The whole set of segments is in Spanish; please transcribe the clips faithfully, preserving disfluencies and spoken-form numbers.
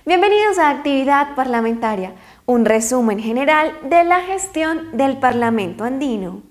Bienvenidos a Actividad Parlamentaria, un resumen general de la gestión del Parlamento andino.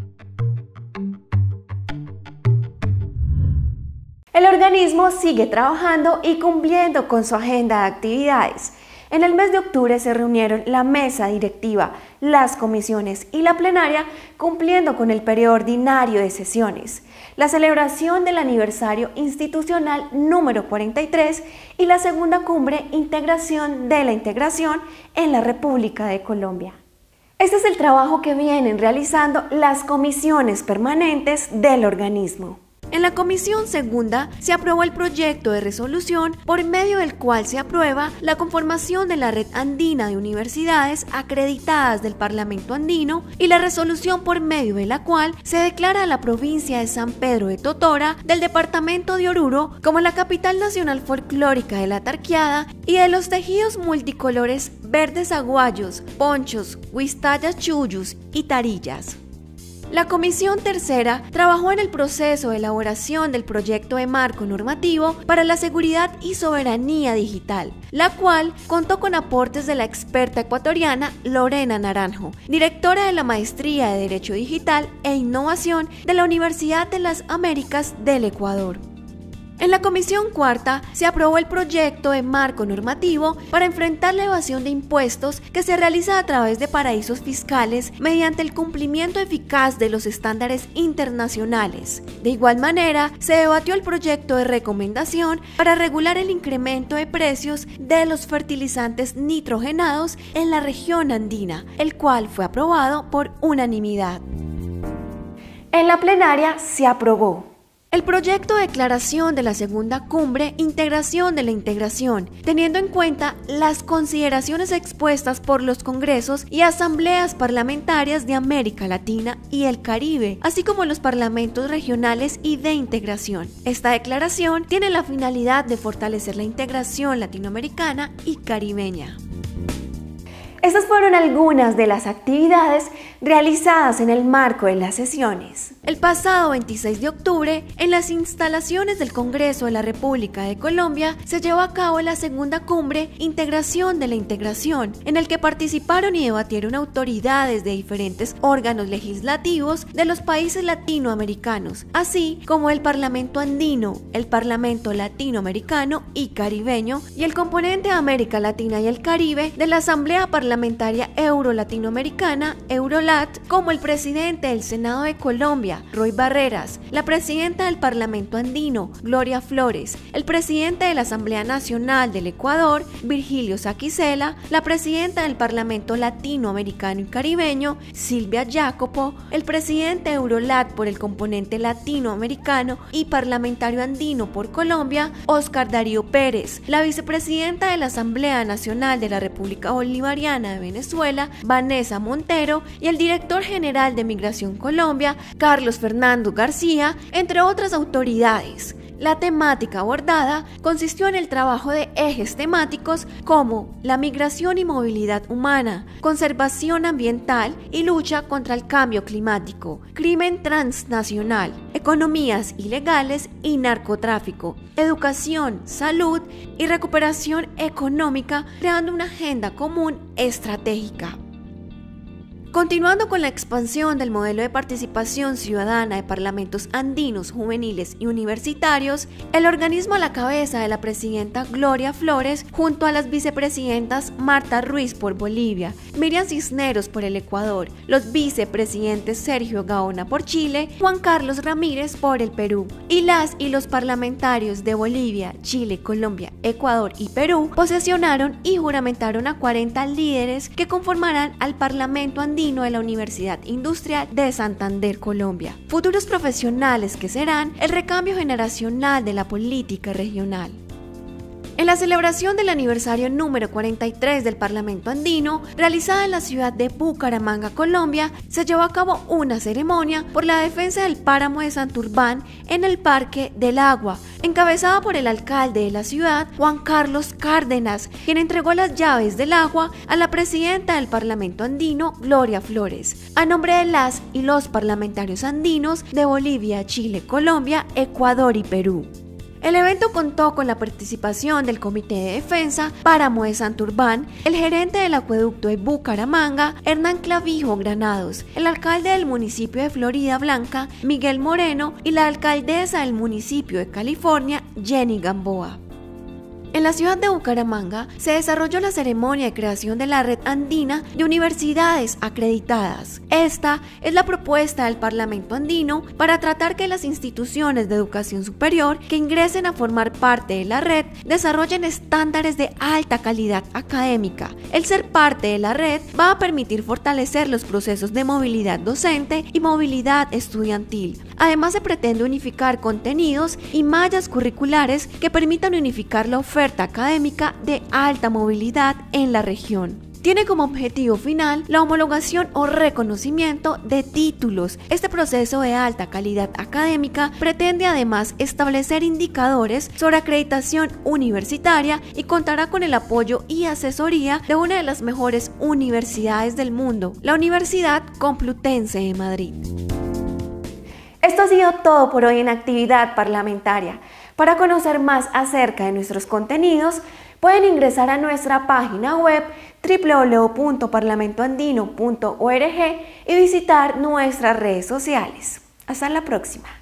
El organismo sigue trabajando y cumpliendo con su agenda de actividades. En el mes de octubre se reunieron la mesa directiva, las comisiones y la plenaria cumpliendo con el periodo ordinario de sesiones, la celebración del aniversario institucional número cuarenta y tres y la segunda cumbre Integración de la Integración en la República de Colombia. Este es el trabajo que vienen realizando las comisiones permanentes del organismo. En la Comisión Segunda se aprobó el proyecto de resolución por medio del cual se aprueba la conformación de la Red Andina de Universidades acreditadas del Parlamento andino y la resolución por medio de la cual se declara a la provincia de San Pedro de Totora del departamento de Oruro como la capital nacional folclórica de la tarquiada y de los tejidos multicolores verdes aguayos, ponchos, huistayas chuyus y tarillas. La Comisión Tercera trabajó en el proceso de elaboración del proyecto de marco normativo para la seguridad y soberanía digital, la cual contó con aportes de la experta ecuatoriana Lorena Naranjo, directora de la Maestría de Derecho Digital e Innovación de la Universidad de las Américas del Ecuador. En la Comisión Cuarta se aprobó el proyecto de marco normativo para enfrentar la evasión de impuestos que se realiza a través de paraísos fiscales mediante el cumplimiento eficaz de los estándares internacionales. De igual manera, se debatió el proyecto de recomendación para regular el incremento de precios de los fertilizantes nitrogenados en la región andina, el cual fue aprobado por unanimidad. En la plenaria se aprobó el proyecto de declaración de la segunda cumbre Integración de la Integración, teniendo en cuenta las consideraciones expuestas por los congresos y asambleas parlamentarias de América Latina y el Caribe, así como los parlamentos regionales y de integración. Esta declaración tiene la finalidad de fortalecer la integración latinoamericana y caribeña. Estas fueron algunas de las actividades realizadas en el marco de las sesiones. El pasado veintiséis de octubre, en las instalaciones del Congreso de la República de Colombia, se llevó a cabo la segunda cumbre Integración de la Integración, en el que participaron y debatieron autoridades de diferentes órganos legislativos de los países latinoamericanos, así como el Parlamento andino, el Parlamento latinoamericano y caribeño y el componente de América Latina y el Caribe de la Asamblea Parlamentaria Euro-Latinoamericana, Eurolat, como el presidente del Senado de Colombia, Roy Barreras, la presidenta del Parlamento andino, Gloria Flores, el presidente de la Asamblea Nacional del Ecuador, Virgilio Saquicela, la presidenta del Parlamento Latinoamericano y Caribeño, Silvia Jacopo, el presidente de Eurolat por el componente latinoamericano y parlamentario andino por Colombia, Oscar Darío Pérez, la vicepresidenta de la Asamblea Nacional de la República Bolivariana de Venezuela, Vanessa Montero, y el director general de Migración Colombia, Carlos Fernando García, entre otras autoridades. La temática abordada consistió en el trabajo de ejes temáticos como la migración y movilidad humana, conservación ambiental y lucha contra el cambio climático, crimen transnacional, economías ilegales y narcotráfico, educación, salud y recuperación económica, creando una agenda común estratégica. Continuando con la expansión del modelo de participación ciudadana de parlamentos andinos, juveniles y universitarios, el organismo a la cabeza de la presidenta Gloria Flores, junto a las vicepresidentas Marta Ruiz por Bolivia, Miriam Cisneros por el Ecuador, los vicepresidentes Sergio Gaona por Chile, Juan Carlos Ramírez por el Perú, y las y los parlamentarios de Bolivia, Chile, Colombia, Ecuador y Perú, posesionaron y juramentaron a cuarenta líderes que conformarán al Parlamento andino de la Universidad Industrial de Santander, Colombia, futuros profesionales que serán el recambio generacional de la política regional. En la celebración del aniversario número cuarenta y tres del Parlamento andino, realizada en la ciudad de Bucaramanga, Colombia, se llevó a cabo una ceremonia por la defensa del páramo de Santurbán en el Parque del Agua, encabezada por el alcalde de la ciudad, Juan Carlos Cárdenas, quien entregó las llaves del agua a la presidenta del Parlamento andino, Gloria Flores, a nombre de las y los parlamentarios andinos de Bolivia, Chile, Colombia, Ecuador y Perú. El evento contó con la participación del Comité de Defensa Páramo de Santurbán, el gerente del acueducto de Bucaramanga, Hernán Clavijo Granados, el alcalde del municipio de Florida Blanca, Miguel Moreno, y la alcaldesa del municipio de California, Jenny Gamboa. En la ciudad de Bucaramanga se desarrolló la ceremonia de creación de la Red Andina de Universidades Acreditadas. Esta es la propuesta del Parlamento Andino para tratar que las instituciones de educación superior que ingresen a formar parte de la red desarrollen estándares de alta calidad académica. El ser parte de la red va a permitir fortalecer los procesos de movilidad docente y movilidad estudiantil. Además, se pretende unificar contenidos y mallas curriculares que permitan unificar la oferta académica de alta movilidad en la región. Tiene como objetivo final la homologación o reconocimiento de títulos. Este proceso de alta calidad académica pretende además establecer indicadores sobre acreditación universitaria y contará con el apoyo y asesoría de una de las mejores universidades del mundo, la Universidad Complutense de Madrid. Esto ha sido todo por hoy en Actividad Parlamentaria. Para conocer más acerca de nuestros contenidos, pueden ingresar a nuestra página web doble u doble u doble u punto parlamento andino punto org y visitar nuestras redes sociales. Hasta la próxima.